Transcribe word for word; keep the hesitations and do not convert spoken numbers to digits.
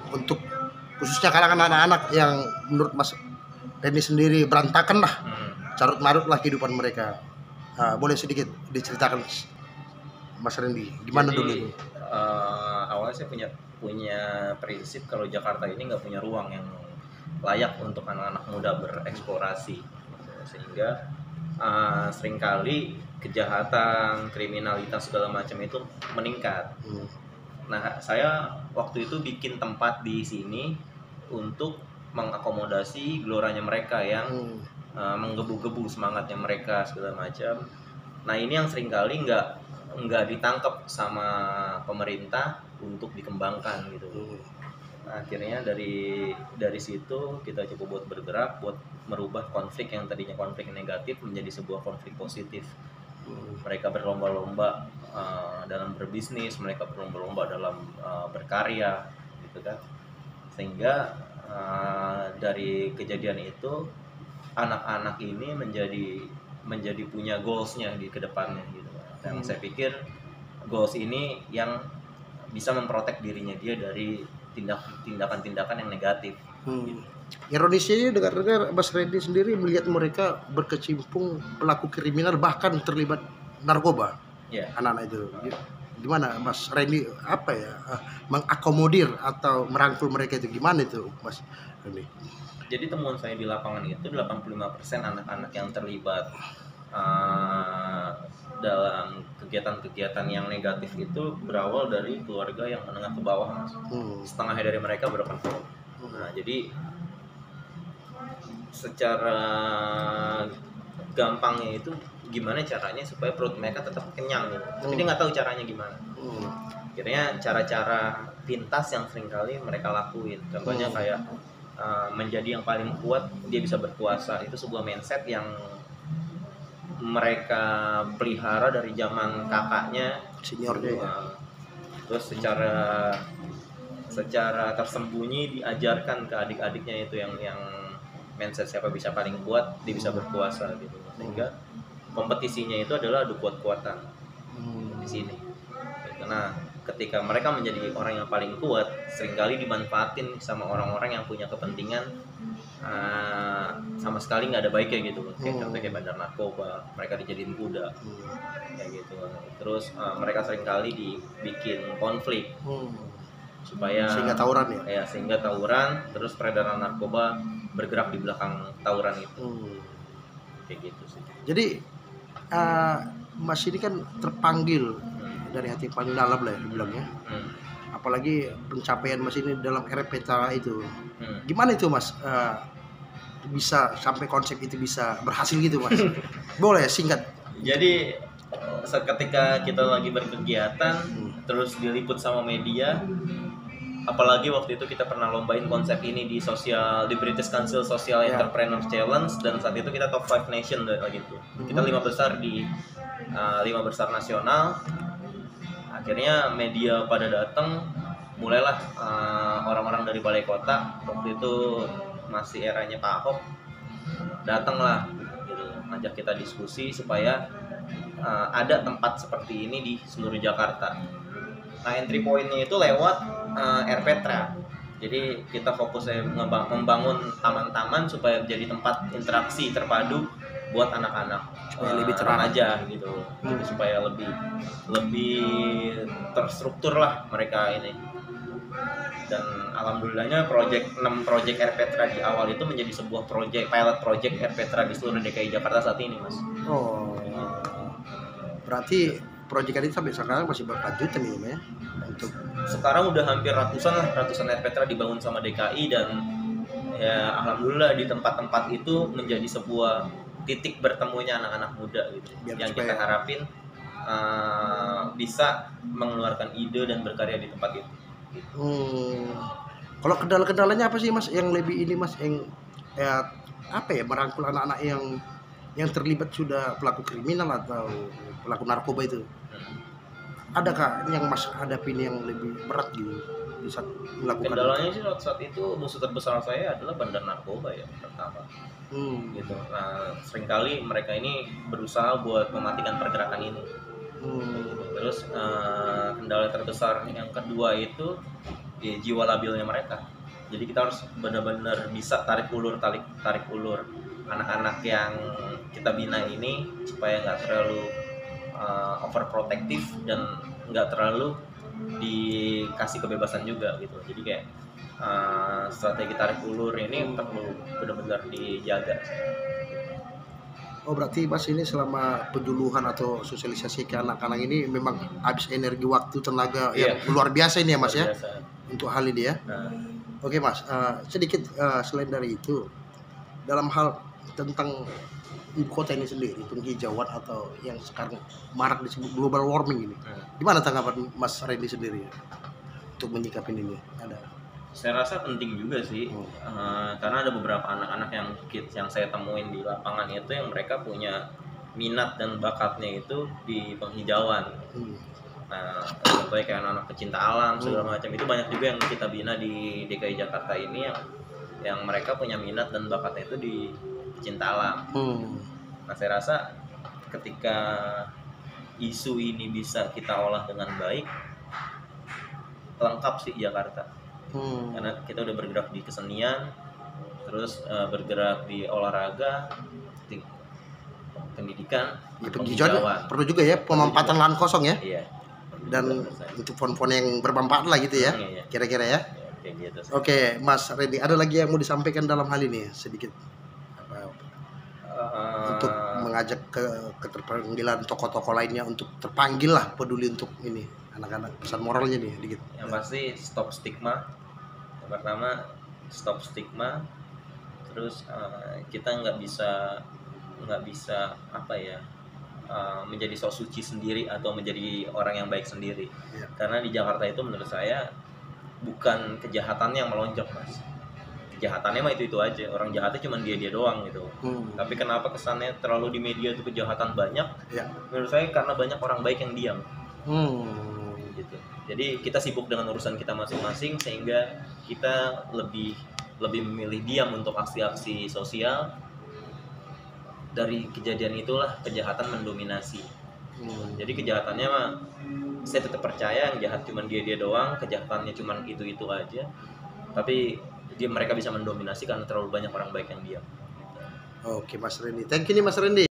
untuk khususnya kalangan anak-anak yang menurut Mas Randy sendiri berantakan lah, Hmm. carut marut lah kehidupan mereka. Uh, boleh sedikit diceritakan Mas Randy gimana Jadi, dulu itu? Uh, awalnya saya punya punya prinsip kalau Jakarta ini nggak punya ruang yang layak untuk anak-anak muda bereksplorasi, sehingga uh, seringkali kejahatan, kriminalitas segala macam itu meningkat. Hmm. Nah, saya waktu itu bikin tempat di sini untuk mengakomodasi geloranya mereka yang Hmm. uh, menggebu-gebu semangatnya mereka segala macam. Nah, ini yang seringkali nggak nggak ditangkap sama pemerintah untuk dikembangkan gitu. Hmm. Nah, akhirnya dari dari situ kita coba buat bergerak buat merubah konflik yang tadinya konflik negatif menjadi sebuah konflik positif. Hmm. Mereka berlomba-lomba uh, dalam berbisnis, mereka berlomba-lomba dalam uh, berkarya gitu kan. Sehingga uh, dari kejadian itu anak-anak ini menjadi menjadi punya goalsnya di kedepannya gitu. Dan Hmm. saya pikir goals ini yang bisa memprotek dirinya dia dari tindak tindakan-tindakan yang negatif. Hmm. Gitu. Ironisnya dengar-dengar Mas Randy sendiri melihat mereka berkecimpung pelaku kriminal bahkan terlibat narkoba. Ya. Anak-anak itu gimana Mas Randy apa ya uh, mengakomodir atau merangkul mereka itu gimana itu Mas Randy? Jadi temuan saya di lapangan itu delapan puluh lima persen anak-anak yang terlibat uh, dalam kegiatan-kegiatan yang negatif itu berawal dari keluarga yang menengah ke bawah, Mas. Hmm. Setengahnya dari mereka berpenghasilan. Nah, jadi secara gampangnya itu gimana caranya supaya perut mereka tetap kenyang gitu. Tapi Hmm. dia nggak tahu caranya gimana. Hmm. Akhirnya cara-cara pintas yang seringkali mereka lakuin. Contohnya Hmm. kayak uh, menjadi yang paling kuat, dia bisa berkuasa. Itu sebuah mindset yang mereka pelihara dari zaman kakaknya, Seniornya ya. uh, terus secara secara tersembunyi diajarkan ke adik-adiknya itu yang yang mindset siapa bisa paling kuat, dia bisa berkuasa gitu. Sehingga kompetisinya itu adalah adu kuat-kuatan Hmm. di sini. Nah, ketika mereka menjadi orang yang paling kuat, seringkali dimanfaatin sama orang-orang yang punya kepentingan uh, sama sekali nggak ada baiknya gitu. Kayak Hmm. contohnya kayak bandar narkoba, mereka dijadiin kuda, Hmm. kayak gitu. Terus uh, mereka seringkali dibikin konflik Hmm. supaya Sehingga tawuran ya. ya sehingga tawuran, terus peredaran narkoba bergerak di belakang tawuran itu. Hmm. Kayak gitu sih. Jadi uh, Mas ini kan terpanggil Hmm. dari hati paling dalam lah ya dibilangnya. Hmm. Apalagi pencapaian Mas ini dalam R P T A itu. Hmm. Gimana itu Mas uh, bisa sampai konsep itu bisa berhasil gitu Mas? Boleh singkat. Jadi seketika kita lagi berkegiatan Hmm. terus diliput sama media, apalagi waktu itu kita pernah lombain konsep ini di sosial di British Council Social Ya. Entrepreneur Challenge, dan saat itu kita top five nation lagi itu. Kita Hmm. lima besar di uh, lima besar nasional. Akhirnya media pada datang, mulailah uh, orang-orang dari balai kota, waktu itu masih eranya Pak Ahok, datanglah gitu, ngajak kita diskusi supaya uh, ada tempat seperti ini di seluruh Jakarta. Nah, entry point-nya itu lewat uh, R P T R A. Jadi kita fokusnya ngembang- membangun taman-taman supaya menjadi tempat interaksi terpadu buat anak-anak Supaya uh, lebih terang. remaja gitu. Hmm. Jadi supaya lebih lebih terstruktur lah mereka ini. Dan alhamdulillahnya project enam project R P T R A di awal itu menjadi sebuah project pilot project R P T R A di seluruh D K I Jakarta saat ini, Mas. Oh. Berarti proyek ini sampai sekarang masih berkelanjutan ini ya untuk Sekarang udah hampir ratusan lah, ratusan R P T R A dibangun sama D K I, dan ya alhamdulillah di tempat-tempat itu menjadi sebuah titik bertemunya anak-anak muda gitu. Biar Yang supaya- kita harapin uh, bisa mengeluarkan ide dan berkarya di tempat itu. Hmm. Kalau kendala-kendalanya apa sih Mas yang lebih ini Mas yang ya apa ya merangkul anak-anak yang yang terlibat sudah pelaku kriminal atau pelaku narkoba itu? Hmm. Adakah yang Mas hadapin yang lebih berat gitu di saat melakukan? Kendalanya sih saat, saat itu musuh terbesar saya adalah bandar narkoba ya pertama. Hmm. Gitu. Nah, seringkali mereka ini berusaha buat mematikan pergerakan ini. Hmm. Terus uh, kendala terbesar yang kedua itu ya, jiwa labilnya mereka. Jadi kita harus benar-benar bisa tarik ulur tarik tarik ulur anak-anak yang kita bina ini supaya nggak terlalu uh, overprotective dan nggak terlalu dikasih kebebasan juga gitu. Jadi kayak uh, strategi tarik ulur ini perlu benar-benar dijaga. Oh berarti Mas ini selama penjuluhan atau sosialisasi ke anak-anak ini memang habis energi, waktu, tenaga Iya. yang luar biasa ini ya Mas ya, Biasa. untuk hal ini ya. Nah, Oke Mas, uh, sedikit uh, selain dari itu, dalam hal tentang ibu kota ini sendiri, penghijauan atau yang sekarang marak disebut global warming ini, hmm. gimana tanggapan Mas Randy sendiri ya, untuk menyikapi ini? Ada? Saya rasa penting juga sih, Hmm. uh, karena ada beberapa anak-anak yang kids yang saya temuin di lapangan itu yang mereka punya minat dan bakatnya itu di penghijauan. Hmm. Nah, contohnya kayak anak-anak pecinta alam segala Hmm. macam itu banyak juga yang kita bina di D K I Jakarta ini yang yang mereka punya minat dan bakatnya itu di pecinta alam. Hmm. Nah, saya rasa ketika isu ini bisa kita olah dengan baik, lengkap sih Jakarta. Hmm. Karena kita udah bergerak di kesenian, terus uh, bergerak di olahraga, di pendidikan, Ya, penghijauan perlu juga ya, pemampatan lahan kosong ya, iya. dan untuk font-font yang bermanfaat lah gitu ya, Iya, iya. kira-kira ya. Ya, kayak gitu sih. Oke Mas Randy, ada lagi yang mau disampaikan dalam hal ini sedikit? Apa, Uh, untuk mengajak ke keterpanggilan tokoh-tokoh lainnya untuk terpanggil lah, peduli untuk ini anak-anak, pesan moralnya nih dikit. yang pasti stop stigma. Yang pertama stop stigma, terus uh, kita nggak bisa nggak bisa apa ya uh, menjadi sok suci sendiri atau menjadi orang yang baik sendiri. Ya. Karena di Jakarta itu menurut saya bukan kejahatannya yang melonjak mas, kejahatannya mah itu itu aja, orang jahatnya cuma dia dia doang gitu. Hmm. Tapi kenapa kesannya terlalu di media itu kejahatan banyak? Ya. Menurut saya karena banyak orang baik yang diam. Hmm. Gitu. Jadi kita sibuk dengan urusan kita masing-masing sehingga kita lebih lebih memilih diam untuk aksi-aksi sosial. Dari kejadian itulah kejahatan mendominasi. Hmm. Jadi kejahatannya mah saya tetap percaya yang jahat cuma dia dia doang, kejahatannya cuma itu itu aja. Tapi dia mereka bisa mendominasi karena terlalu banyak orang baik yang diam. Oke Mas Randy, thank you nih Mas Randy.